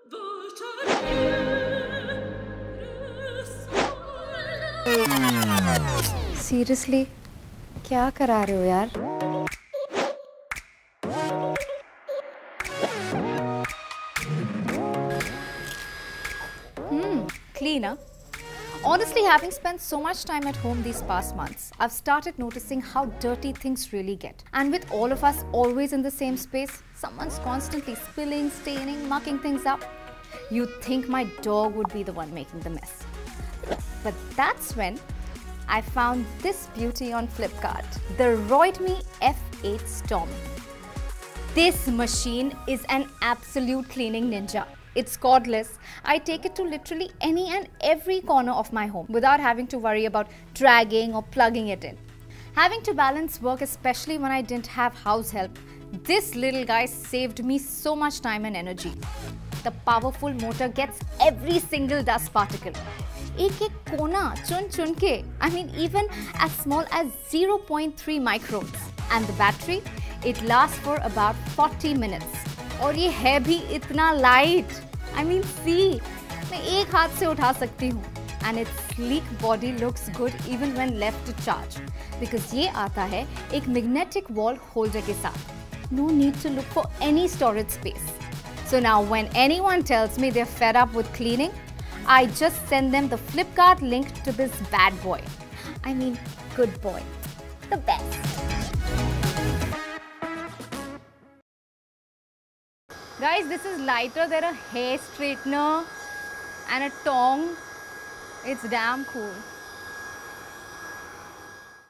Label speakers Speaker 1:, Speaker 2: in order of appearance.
Speaker 1: Seriously क्या करा रहे हो यार? Cleaner. Honestly, having spent so much time at home these past months, I've started noticing how dirty things really get. And with all of us always in the same space, someone's constantly spilling, staining, mucking things up. You'd think my dog would be the one making the mess. But that's when I found this beauty on Flipkart, the Roidme F8 Storm. This machine is an absolute cleaning ninja. It's cordless. I take it to literally any and every corner of my home without having to worry about dragging or plugging it in. Having to balance work, especially when I didn't have house help, this little guy saved me so much time and energy. The powerful motor gets every single dust particle. एक कोना चुन चुन के, I mean even as small as 0.3 microns. And the battery, it lasts for about 40 minutes. और ये है भी इतना light. I mean see, मैं एक हाथ से उठा सकती हूँ. And its sleek body looks good even when left to charge. Because ये आता है एक magnetic wall holder के साथ. No need to look for any storage space. So now when anyone tells me they're fed up with cleaning, I just send them the Flipkart link to this bad boy. I mean, good boy. The best. Guys, this is lighter than a hair straightener and a tong. It's damn cool.